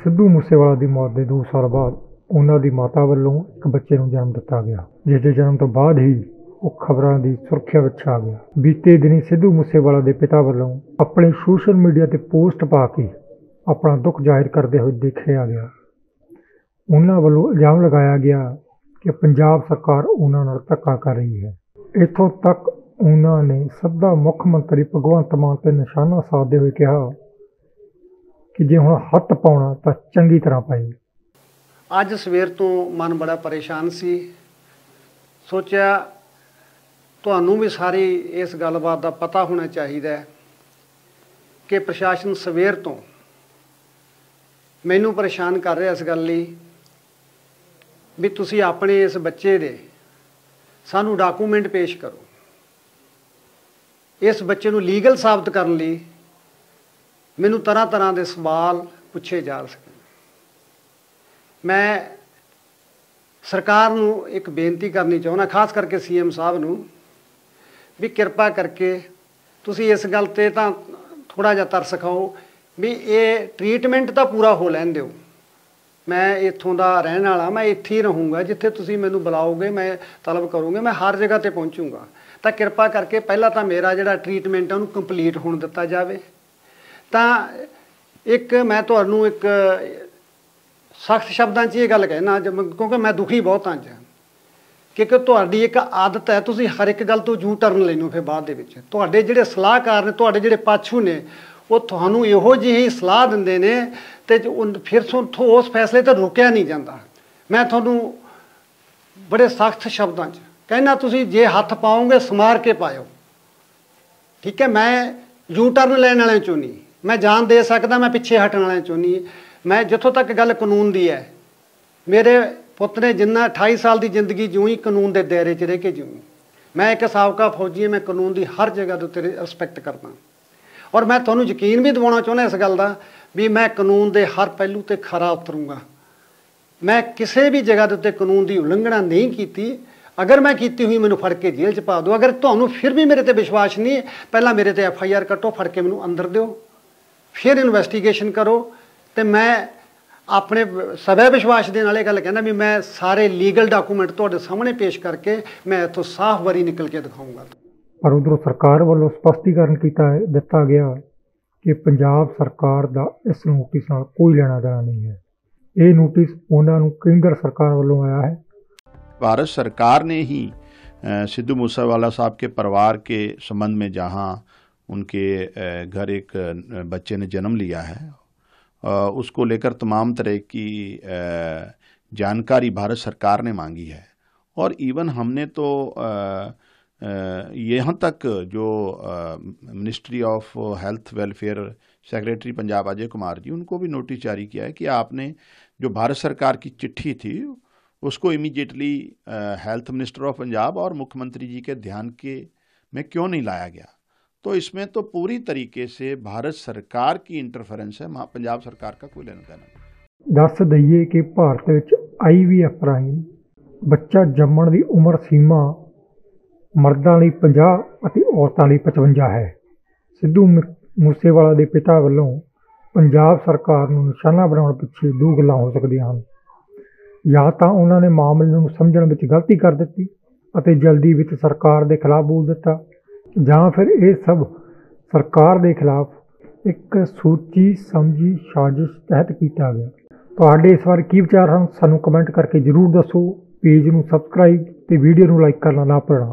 ਸਿੱਧੂ ਮੂਸੇਵਾਲਾ ਦੀ ਮੌਤ ਦੇ 2 ਸਾਲ ਬਾਅਦ ਉਹਨਾਂ ਦੀ ਮਾਤਾ ਵੱਲੋਂ ਇੱਕ ਬੱਚੇ ਨੂੰ ਜਨਮ ਦਿੱਤਾ ਗਿਆ, ਜਿਸ ਦੇ ਜਨਮ ਤੋਂ ਬਾਅਦ ਹੀ ਉਹ ਖਬਰਾਂ ਦੀ ਸੁਰਖੀਆਂ ਵਿੱਚ ਆ ਗਿਆ। ਬੀਤੇ ਦਿਨੀ ਸਿੱਧੂ ਮੂਸੇਵਾਲਾ ਦੇ ਪਿਤਾ ਵੱਲੋਂ ਆਪਣੇ ਸੋਸ਼ਲ ਮੀਡੀਆ ਤੇ ਪੋਸਟ ਪਾ ਕੇ ਆਪਣਾ ਦੁੱਖ ਜ਼ਾਹਿਰ ਕਰਦੇ ਹੋਏ ਦੇਖਿਆ ਗਿਆ। ਉਹਨਾਂ ਵੱਲੋਂ ਇਲਜ਼ਾਮ ਲਗਾਇਆ ਗਿਆ ਕਿ ਪੰਜਾਬ ਸਰਕਾਰ ਉਹਨਾਂ ਨਾਲ ਧੱਕਾ ਕਰ ਰਹੀ ਹੈ। ਇੱਥੋਂ ਤੱਕ ਉਹਨਾਂ ਨੇ ਸਿੱਧਾ ਮੁੱਖ ਮੰਤਰੀ ਭਗਵੰਤ ਮਾਨ ਤੇ ਨਿਸ਼ਾਨਾ ਸਾਧਦੇ ਹੋਏ ਕਿਹਾ ਕਿ ਜੇ ਹੁਣ ਹੱਥ ਪਾਉਣਾ ਤਾਂ ਚੰਗੀ ਤਰ੍ਹਾਂ ਪਾਈ। ਅੱਜ ਸਵੇਰ ਤੋਂ ਮਨ ਬੜਾ ਪਰੇਸ਼ਾਨ ਸੀ। ਸੋਚਿਆ ਤੁਹਾਨੂੰ ਵੀ ਸਾਰੀ ਇਸ ਗੱਲਬਾਤ ਦਾ ਪਤਾ ਹੋਣਾ ਚਾਹੀਦਾ ਕਿ ਪ੍ਰਸ਼ਾਸਨ ਸਵੇਰ ਤੋਂ ਮੈਨੂੰ ਪਰੇਸ਼ਾਨ ਕਰ ਰਿਹਾ ਇਸ ਗੱਲ ਲਈ ਵੀ ਤੁਸੀਂ ਆਪਣੇ ਇਸ ਬੱਚੇ ਦੇ ਸਾਨੂੰ ਡਾਕੂਮੈਂਟ ਪੇਸ਼ ਕਰੋ। ਇਸ ਬੱਚੇ ਨੂੰ ਲੀਗਲ ਸਾਬਤ ਕਰਨ ਲਈ ਮੈਨੂੰ ਤਰ੍ਹਾਂ ਤਰ੍ਹਾਂ ਦੇ ਸਵਾਲ ਪੁੱਛੇ ਜਾ ਸਕਣ। ਮੈਂ ਸਰਕਾਰ ਨੂੰ ਇੱਕ ਬੇਨਤੀ ਕਰਨੀ ਚਾਹੁੰਦਾ, ਖਾਸ ਕਰਕੇ ਸੀਐਮ ਸਾਹਿਬ ਨੂੰ, ਵੀ ਕਿਰਪਾ ਕਰਕੇ ਤੁਸੀਂ ਇਸ ਗੱਲ 'ਤੇ ਤਾਂ ਥੋੜ੍ਹਾ ਜਿਹਾ ਤਰਸ ਖਾਓ ਵੀ ਇਹ ਟਰੀਟਮੈਂਟ ਤਾਂ ਪੂਰਾ ਹੋ ਲੈਣ ਦਿਓ। ਮੈਂ ਇੱਥੋਂ ਦਾ ਰਹਿਣ ਵਾਲਾ, ਮੈਂ ਇੱਥੇ ਹੀ ਰਹੂੰਗਾ। ਜਿੱਥੇ ਤੁਸੀਂ ਮੈਨੂੰ ਬੁਲਾਓਗੇ ਮੈਂ ਤਲਬ ਕਰੂੰਗਾ, ਮੈਂ ਹਰ ਜਗ੍ਹਾ 'ਤੇ ਪਹੁੰਚੂੰਗਾ। ਤਾਂ ਕਿਰਪਾ ਕਰਕੇ ਪਹਿਲਾਂ ਤਾਂ ਮੇਰਾ ਜਿਹੜਾ ਟਰੀਟਮੈਂਟ ਹੈ ਉਹਨੂੰ ਕੰਪਲੀਟ ਹੋਣ ਦਿੱਤਾ ਜਾਵੇ। ਤਾਂ ਇੱਕ ਮੈਂ ਤੁਹਾਨੂੰ ਇੱਕ ਸਖਤ ਸ਼ਬਦਾਂ 'ਚ ਇਹ ਗੱਲ ਕਹਿਣਾ, ਕਿਉਂਕਿ ਮੈਂ ਦੁਖੀ ਬਹੁਤ ਹਾਂ ਅੱਜ, ਕਿਉਂਕਿ ਤੁਹਾਡੀ ਇੱਕ ਆਦਤ ਹੈ, ਤੁਸੀਂ ਹਰ ਇੱਕ ਗੱਲ ਤੋਂ ਯੂ ਟਰਨ ਲੈਂਦੇ ਹੋ। ਫਿਰ ਬਾਅਦ ਦੇ ਵਿੱਚ ਤੁਹਾਡੇ ਜਿਹੜੇ ਸਲਾਹਕਾਰ ਨੇ, ਤੁਹਾਡੇ ਜਿਹੜੇ ਪਾਛੂ ਨੇ, ਉਹ ਤੁਹਾਨੂੰ ਇਹੋ ਜਿਹੀ ਸਲਾਹ ਦਿੰਦੇ ਨੇ ਅਤੇ ਫਿਰ ਉੱਥੋਂ ਉਸ ਫੈਸਲੇ 'ਤੇ ਰੋਕਿਆ ਨਹੀਂ ਜਾਂਦਾ। ਮੈਂ ਤੁਹਾਨੂੰ ਬੜੇ ਸਖਤ ਸ਼ਬਦਾਂ 'ਚ ਕਹਿਣਾ, ਤੁਸੀਂ ਜੇ ਹੱਥ ਪਾਓਗੇ ਸਮਾਰ ਕੇ ਪਾਇਓ, ਠੀਕ ਹੈ। ਮੈਂ ਯੂ ਟਰਨ ਲੈਣ ਵਾਲਿਆਂ 'ਚੋਂ ਨਹੀਂ, ਮੈਂ ਜਾਨ ਦੇ ਸਕਦਾ, ਮੈਂ ਪਿੱਛੇ ਹਟਣ ਵਾਲਿਆਂ 'ਚੋਂ ਨਹੀਂ। ਮੈਂ ਜਿੱਥੋਂ ਤੱਕ ਗੱਲ ਕਾਨੂੰਨ ਦੀ ਹੈ, ਮੇਰੇ ਪੁੱਤ ਨੇ ਜਿੰਨਾ 28 ਸਾਲ ਦੀ ਜ਼ਿੰਦਗੀ ਜਿਉਂ ਕਾਨੂੰਨ ਦੇ ਦਾਇਰੇ 'ਚ ਰਹਿ ਕੇ ਜਿਉਂ। ਮੈਂ ਇੱਕ ਸਾਬਕਾ ਫੌਜੀ ਹਾਂ, ਮੈਂ ਕਾਨੂੰਨ ਦੀ ਹਰ ਜਗ੍ਹਾ ਦੇ ਉੱਤੇ ਰਿਸਪੈਕਟ ਕਰਦਾ। ਔਰ ਮੈਂ ਤੁਹਾਨੂੰ ਯਕੀਨ ਵੀ ਦਿਵਾਉਣਾ ਚਾਹੁੰਦਾ ਇਸ ਗੱਲ ਦਾ ਵੀ ਮੈਂ ਕਾਨੂੰਨ ਦੇ ਹਰ ਪਹਿਲੂ 'ਤੇ ਖਰਾ ਉਤਰੂੰਗਾ। ਮੈਂ ਕਿਸੇ ਵੀ ਜਗ੍ਹਾ ਦੇ ਉੱਤੇ ਕਾਨੂੰਨ ਦੀ ਉਲੰਘਣਾ ਨਹੀਂ ਕੀਤੀ। ਅਗਰ ਮੈਂ ਕੀਤੀ ਹੋਈ ਮੈਨੂੰ ਫੜ ਕੇ ਜੇਲ੍ਹ 'ਚ ਪਾ ਦਿਓ। ਅਗਰ ਤੁਹਾਨੂੰ ਫਿਰ ਵੀ ਮੇਰੇ 'ਤੇ ਵਿਸ਼ਵਾਸ ਨਹੀਂ, ਪਹਿਲਾਂ ਮੇਰੇ 'ਤੇ FIR ਕੱਟੋ, ਫੜ ਕੇ ਮੈਨੂੰ ਅੰਦਰ ਦਿਓ, ਫਿਰ ਇਨਵੈਸਟੀਗੇਸ਼ਨ ਕਰੋ। ਅਤੇ ਮੈਂ ਆਪਣੇ ਸਵੈ ਵਿਸ਼ਵਾਸ ਦੇ ਨਾਲ ਇਹ ਗੱਲ ਕਹਿੰਦਾ ਵੀ ਮੈਂ ਸਾਰੇ ਲੀਗਲ ਡਾਕੂਮੈਂਟ ਤੁਹਾਡੇ ਸਾਹਮਣੇ ਪੇਸ਼ ਕਰਕੇ ਮੈਂ ਇੱਥੋਂ ਸਾਫ਼ ਵਾਰੀ ਨਿਕਲ ਕੇ ਦਿਖਾਊਂਗਾ। ਪਰ ਉੱਧਰੋਂ ਸਰਕਾਰ ਵੱਲੋਂ ਸਪਸ਼ਟੀਕਰਨ ਦਿੱਤਾ ਗਿਆ ਕਿ ਪੰਜਾਬ ਸਰਕਾਰ ਦਾ ਇਸ ਨੋਟਿਸ ਨਾਲ ਕੋਈ ਲੈਣਾ ਦੇਣਾ ਨਹੀਂ ਹੈ। ਇਹ ਨੋਟਿਸ ਉਹਨਾਂ ਨੂੰ ਕੇਂਦਰ सरकार ਵੱਲੋਂ आया है। भारत सरकार ने ही सिद्धू मूसेवाला साहब के परिवार के संबंध में जहां उनके घर एक बच्चे ने जन्म लिया है, उसको लेकर तमाम तरह की जानकारी भारत सरकार ने मांगी है। और इवन हमने तो यहाँ तक जो ministry of health welfare secretary Punjab Ajay Kumar ji, उनको भी नोटिस जारी किया है कि आपने जो भारत सरकार की चिट्ठी थी उसको immediately health minister of Punjab और मुख्यमंत्री जी के ध्यान के में क्यों नहीं लाया गया। तो इसमें तो पूरी तरीके से भारत सरकार की इंटरफेरेंस है, पंजाब सरकार का कोई लेना देना नहीं। दस दईए कि भारत विच IVF राਹੀਂ ਬੱਚਾ ਜੰਮਣ ਦੀ ਉਮਰ ਸੀਮਾ ਮਰਦਾਂ ਲਈ 50 ਅਤੇ ਔਰਤਾਂ ਲਈ 55 ਹੈ। ਸਿੱਧੂ ਮੂਸੇਵਾਲਾ ਦੇ ਪਿਤਾ ਵੱਲੋਂ ਪੰਜਾਬ ਸਰਕਾਰ ਨੂੰ ਨਿਸ਼ਾਨਾ ਬਣਾਉਣ ਪਿੱਛੇ 2 ਗੱਲਾਂ ਹੋ ਸਕਦੀਆਂ ਹਨ। ਜਾਂ ਤਾਂ ਉਹਨਾਂ ਨੇ ਮਾਮਲੇ ਨੂੰ ਸਮਝਣ ਵਿੱਚ ਗਲਤੀ ਕਰ ਦਿੱਤੀ ਅਤੇ ਜਲਦੀ ਵਿੱਚ ਸਰਕਾਰ ਦੇ ਖਿਲਾਫ ਬੋਲ ਦਿੱਤਾ, ਜਾਂ ਫਿਰ ਇਹ ਸਭ ਸਰਕਾਰ ਦੇ ਖਿਲਾਫ ਇੱਕ ਸੋਚੀ ਸਮਝੀ ਸਾਜ਼ਿਸ਼ ਤਹਿਤ ਕੀਤਾ ਗਿਆ। ਤੁਹਾਡੇ ਇਸ ਬਾਰੇ ਕੀ ਵਿਚਾਰ ਹਨ? ਸਾਨੂੰ ਕਮੈਂਟ ਕਰਕੇ ਜ਼ਰੂਰ ਦੱਸੋ। पेज ਨੂੰ सब्सक्राइब ਤੇ ਵੀਡੀਓ ਨੂੰ ਲਾਈਕ ਕਰਨਾ ਨਾ ਭੁੱਲਣਾ।